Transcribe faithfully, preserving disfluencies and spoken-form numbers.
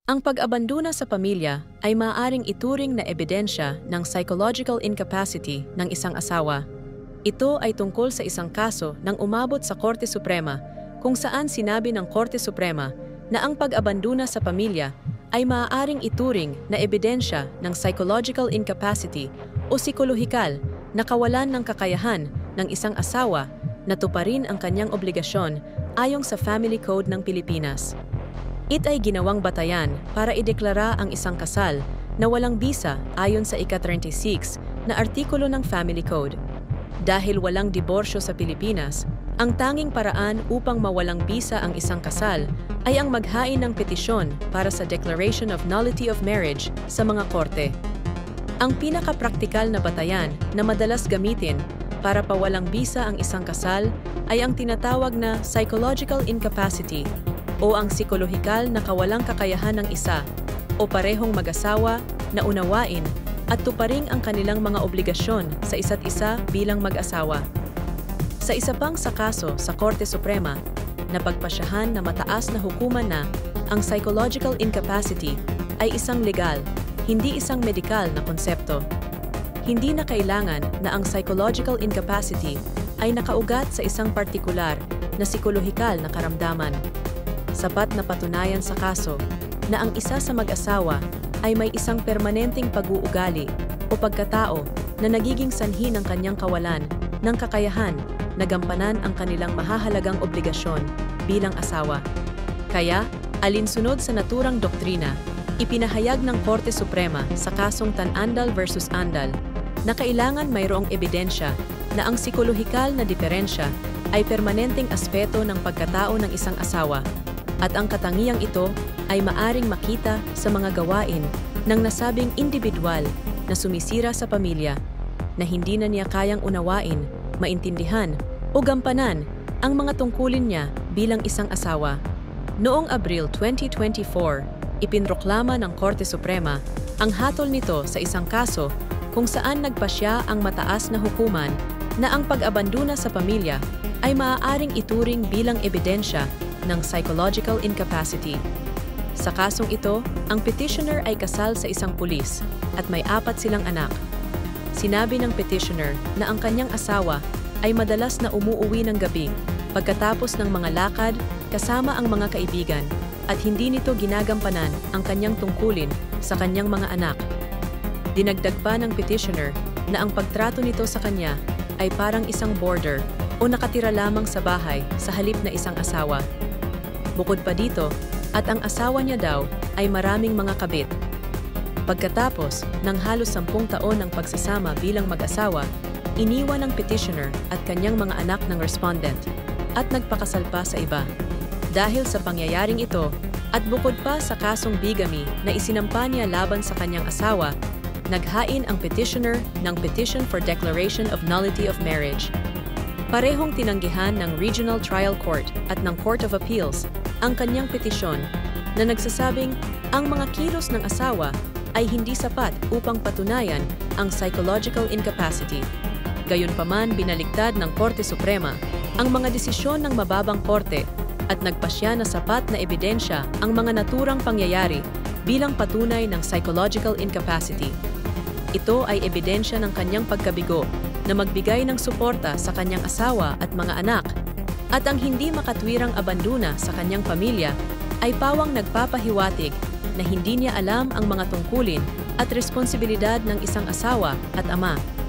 Ang pag-abandona sa pamilya ay maaaring ituring na ebidensya ng psychological incapacity ng isang asawa. Ito ay tungkol sa isang kaso nang umabot sa Korte Suprema kung saan sinabi ng Korte Suprema na ang pag-abandona sa pamilya ay maaaring ituring na ebidensya ng psychological incapacity o psikolohikal na kawalan ng kakayahan ng isang asawa na tuparin ang kanyang obligasyon ayon sa Family Code ng Pilipinas. It ay ginawang batayan para ideklara ang isang kasal na walang bisa ayon sa ika thirty-six na artikulo ng Family Code. Dahil walang diborsyo sa Pilipinas, ang tanging paraan upang mawalang bisa ang isang kasal ay ang maghain ng petisyon para sa Declaration of Nullity of Marriage sa mga korte. Ang pinakapraktikal na batayan na madalas gamitin para pawalang bisa ang isang kasal ay ang tinatawag na psychological incapacity o ang psikolohikal na kawalang kakayahan ng isa o parehong mag-asawa na unawain at tuparing ang kanilang mga obligasyon sa isa't isa bilang mag-asawa. Sa isa pang sa kaso sa Korte Suprema, napagpasyahan na mataas na hukuman na ang psychological incapacity ay isang legal, hindi isang medikal na konsepto. Hindi na kailangan na ang psychological incapacity ay nakaugat sa isang partikular na psikolohikal na karamdaman. Sapat na patunayan sa kaso na ang isa sa mag-asawa ay may isang permanenteng pag-uugali o pagkatao na nagiging sanhi ng kanyang kawalan ng kakayahan na gampanan ang kanilang mahahalagang obligasyon bilang asawa. Kaya, alinsunod sa naturang doktrina, ipinahayag ng Korte Suprema sa kasong Tan-Andal versus Andal na kailangan mayroong ebidensya na ang psikolohikal na diferensya ay permanenteng aspeto ng pagkatao ng isang asawa. At ang katangiang ito ay maaring makita sa mga gawain ng nasabing individual na sumisira sa pamilya na hindi na niya kayang unawain, maintindihan o gampanan ang mga tungkulin niya bilang isang asawa. Noong Abril twenty twenty-four, ipinroklama ng Korte Suprema ang hatol nito sa isang kaso kung saan nagpasya ang mataas na hukuman na ang pag-abandona sa pamilya ay maaaring ituring bilang ebidensya ng psychological incapacity. Sa kasong ito, ang petitioner ay kasal sa isang pulis at may apat silang anak. Sinabi ng petitioner na ang kanyang asawa ay madalas na umuuwi ng gabi pagkatapos ng mga lakad kasama ang mga kaibigan at hindi nito ginagampanan ang kanyang tungkulin sa kanyang mga anak. Dinagdag pa ng petitioner na ang pagtrato nito sa kanya ay parang isang boarder o nakatira lamang sa bahay sa halip na isang asawa. Bukod pa dito, at ang asawa niya daw ay maraming mga kabit. Pagkatapos ng halos sampung taon ng pagsasama bilang mag-asawa, iniwan ng petitioner at kanyang mga anak ng respondent at nagpakasal pa sa iba. Dahil sa pangyayaring ito, at bukod pa sa kasong bigamy na isinampa niya laban sa kanyang asawa, naghain ang petitioner ng Petition for Declaration of Nullity of Marriage. Parehong tinanggihan ng Regional Trial Court at ng Court of Appeals ang kanyang petisyon na nagsasabing ang mga kilos ng asawa ay hindi sapat upang patunayan ang psychological incapacity. Gayunpaman, binaligtad ng Korte Suprema ang mga desisyon ng mababang korte at nagpasya na sapat na ebidensya ang mga naturang pangyayari bilang patunay ng psychological incapacity. Ito ay ebidensya ng kanyang pagkabigo na magbigay ng suporta sa kanyang asawa at mga anak, at ang hindi makatwirang abandona sa kanyang pamilya ay pawang nagpapahiwatig na hindi niya alam ang mga tungkulin at responsibilidad ng isang asawa at ama.